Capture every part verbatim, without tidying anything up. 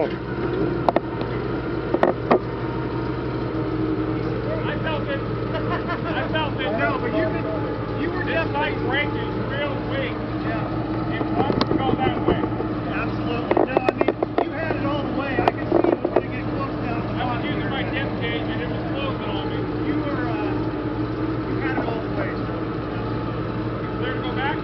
go. I felt it. I felt it. No, but you could, you were just like braking real weak. Yeah. It wants to go that way. Absolutely. No, I mean, you had it all the way. I could see it was going to get close down the I was bottom. using my depth gauge and it was closing on me. You were, uh, you had it all the way, so. You clear to go back?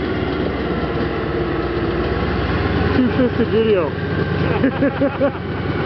Two-fisted video.